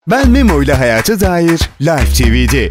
Ben Memo ile Hayata Dair Live TV'de.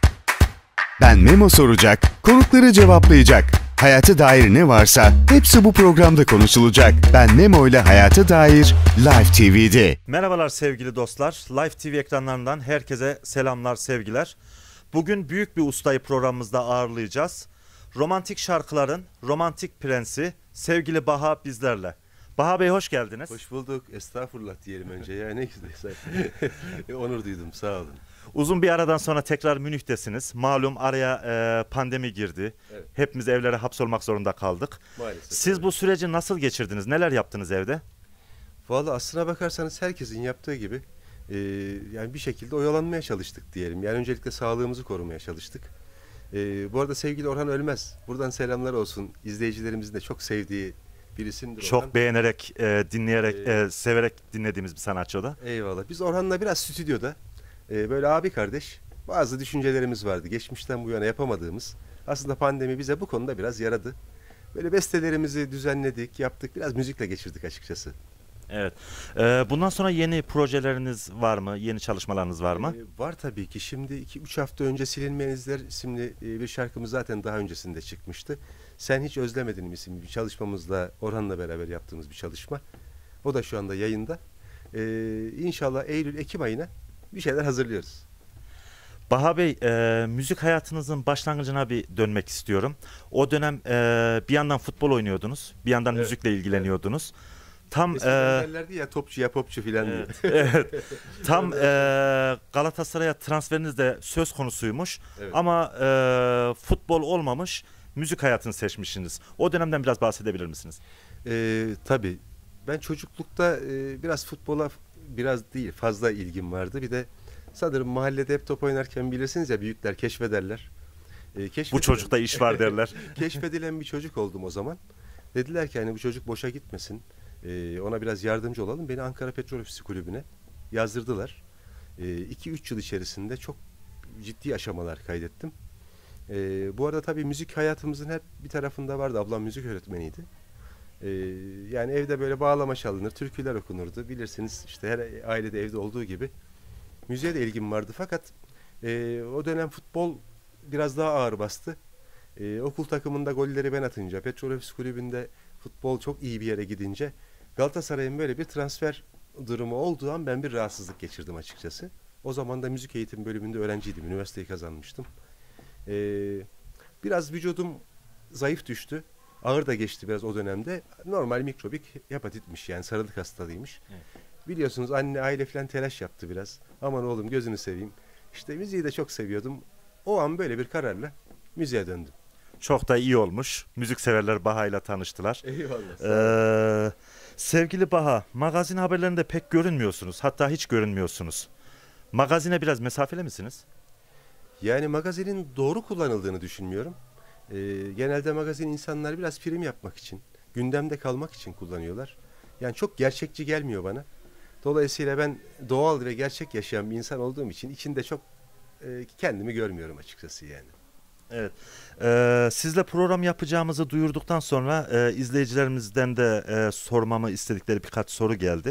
Ben Memo soracak, konukları cevaplayacak. Hayata dair ne varsa hepsi bu programda konuşulacak. Ben Memo ile Hayata Dair Live TV'de. Merhabalar sevgili dostlar. Live TV ekranlarından herkese selamlar, sevgiler. Bugün büyük bir ustayı programımızda ağırlayacağız. Romantik şarkıların romantik prensi sevgili Baha bizlerle. Baha Bey hoş geldiniz. Hoş bulduk. Estağfurullah diyelim önce. Ya ne güzel. Onur duydum. Sağ olun. Uzun bir aradan sonra tekrar Münih'tesiniz. Malum araya pandemi girdi. Evet. Hepimiz evlere hapsolmak zorunda kaldık. Maalesef. Siz bu süreci nasıl geçirdiniz? Neler yaptınız evde? Vallahi aslına bakarsanız herkesin yaptığı gibi yani bir şekilde oyalanmaya çalıştık diyelim. Yani öncelikle sağlığımızı korumaya çalıştık. Bu arada sevgili Orhan Ölmez. Buradan selamlar olsun. İzleyicilerimizin de çok sevdiği bir isimdir Çok Orhan. beğenerek, dinleyerek, severek dinlediğimiz bir sanatçı o da. Eyvallah. Biz Orhan'la biraz stüdyoda böyle abi kardeş bazı düşüncelerimiz vardı. Geçmişten bu yana yapamadığımız. Aslında pandemi bize bu konuda biraz yaradı. Böyle bestelerimizi düzenledik, yaptık. Biraz müzikle geçirdik açıkçası. Evet. Bundan sonra yeni projeleriniz var mı? Yeni çalışmalarınız var mı? Var tabii ki. Şimdi 2-3 hafta önce Silinmeyen İzler isimli bir şarkımız zaten daha öncesinde çıkmıştı. Sen Hiç Özlemedin mi isimli bir çalışmamızla Orhan'la beraber yaptığımız bir çalışma. O da şu anda yayında. İnşallah Eylül-Ekim ayına bir şeyler hazırlıyoruz. Baha Bey, müzik hayatınızın başlangıcına bir dönmek istiyorum. O dönem bir yandan futbol oynuyordunuz, bir yandan Evet, müzikle ilgileniyordunuz. Tam Eskiden derlerdi ya topçu ya popçu filan diye. evet. Tam Galatasaray'a transferiniz de söz konusuymuş. Evet. Ama futbol olmamış, müzik hayatını seçmişsiniz. O dönemden biraz bahsedebilir misiniz? Tabii. Ben çocuklukta biraz futbola biraz değil fazla ilgim vardı. Bir de sanırım mahallede hep top oynarken bilirsiniz ya büyükler keşfederler. Bu çocukta iş var derler. Keşfedilen bir çocuk oldum o zaman. Dediler ki hani bu çocuk boşa gitmesin. Ona biraz yardımcı olalım. Beni Ankara Petrol Ofisi Kulübü'ne yazdırdılar. 2-3 yıl içerisinde çok ciddi aşamalar kaydettim. Bu arada tabii müzik hayatımızın hep bir tarafında vardı. Ablam müzik öğretmeniydi. Yani evde böyle bağlama çalınır, türküler okunurdu. Bilirsiniz işte her ailede evde olduğu gibi. Müziğe de ilgim vardı fakat o dönem futbol biraz daha ağır bastı. Okul takımında golleri ben atınca, Petrol Ofisi Kulübü'nde futbol çok iyi bir yere gidince Galatasaray'ın böyle bir transfer durumu olduğu an ben bir rahatsızlık geçirdim açıkçası. O zaman da müzik eğitim bölümünde öğrenciydim. Üniversiteyi kazanmıştım. Biraz vücudum zayıf düştü. Ağır da geçti biraz o dönemde. Normal mikrobik hepatitmiş yani sarılık hastalığıymış. Evet. Biliyorsunuz anne aile falan telaş yaptı biraz. Aman oğlum gözünü seveyim. İşte müziği de çok seviyordum. O an böyle bir kararla müziğe döndüm. Çok da iyi olmuş. Müzik severler Baha ile tanıştılar. Eyvallah. Sevgili Baha, magazin haberlerinde pek görünmüyorsunuz. Hatta hiç görünmüyorsunuz. Magazine biraz mesafeli misiniz? Yani magazinin doğru kullanıldığını düşünmüyorum. Genelde magazin insanlar biraz prim yapmak için, gündemde kalmak için kullanıyorlar. Yani çok gerçekçi gelmiyor bana. Dolayısıyla ben doğal ve gerçek yaşayan bir insan olduğum için içinde çok kendimi görmüyorum açıkçası yani. Evet. Sizle program yapacağımızı duyurduktan sonra izleyicilerimizden de sormamı istedikleri birkaç soru geldi.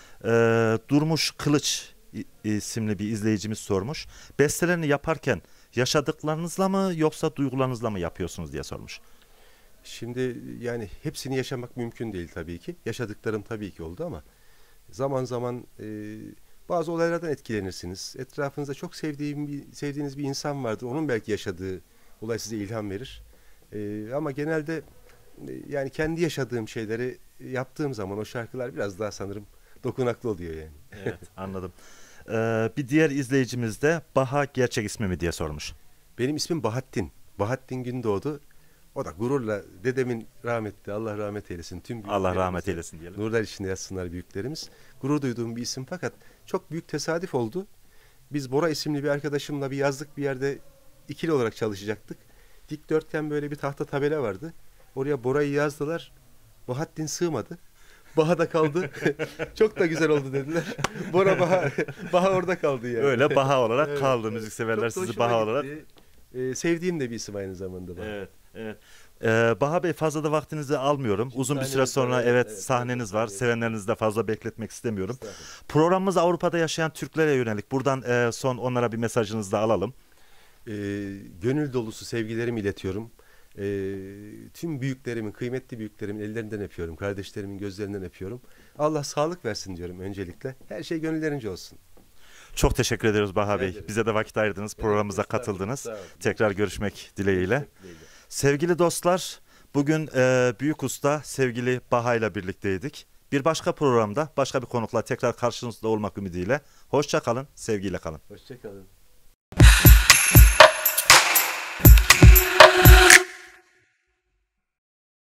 Durmuş Kılıç isimli bir izleyicimiz sormuş. Bestelerini yaparken yaşadıklarınızla mı yoksa duygularınızla mı yapıyorsunuz diye sormuş. Şimdi yani hepsini yaşamak mümkün değil tabii ki. Yaşadıklarım tabii ki oldu ama zaman zaman bazı olaylardan etkilenirsiniz. Etrafınızda çok sevdiğiniz bir insan vardır. Onun belki yaşadığı olay size ilham verir. Ama genelde yani kendi yaşadığım şeyleri yaptığım zaman o şarkılar biraz daha sanırım dokunaklı oluyor yani. Evet, anladım. Bir diğer izleyicimiz de Baha gerçek ismi mi diye sormuş. Benim ismim Bahattin. Bahattin Gündoğdu. O da gururla dedemin rahmetli Allah rahmet eylesin. Allah rahmet eylesin diyelim. Nurlar içinde yatsınlar büyüklerimiz. Gurur duyduğum bir isim fakat çok büyük tesadüf oldu. Biz Bora isimli bir arkadaşımla bir yazlık bir yerde ikili olarak çalışacaktık. Dikdörtgen böyle bir tahta tabela vardı. Oraya Bora'yı yazdılar. Bahattin sığmadı. Baha da kaldı. Çok da güzel oldu dediler. Bora Baha, Baha orada kaldı yani. Öyle Baha olarak Evet, kaldı. evet. Müzik severler Çok da sizi hoşuma Baha gitti. olarak. Sevdiğim de bir isim aynı zamanda Baha. Evet, evet. Baha Bey, fazla da vaktinizi almıyorum. Uzun bir süre sahneniz sonra var, evet, evet, sahneniz var. evet. Sevenlerinizi de fazla bekletmek istemiyorum. Estağfurullah. Programımız Avrupa'da yaşayan Türklere yönelik. Buradan son onlara bir mesajınızı da alalım. Gönül dolusu sevgilerimi iletiyorum. Tüm büyüklerimin, kıymetli büyüklerimin ellerinden öpüyorum. Kardeşlerimin gözlerinden öpüyorum. Allah sağlık versin diyorum öncelikle. Her şey gönüllerince olsun. Çok teşekkür ediyoruz Baha Rica Bey. ederim. Bize de vakit ayırdınız, programımıza Estağfurullah, katıldınız. sağ olun. Tekrar görüşmek dileğiyle. Teşekkürler. Sevgili dostlar, bugün büyük usta sevgili Baha ile birlikteydik. Bir başka programda başka bir konukla tekrar karşınızda olmak ümidiyle. Hoşça kalın, sevgiyle kalın. Hoşça kalın.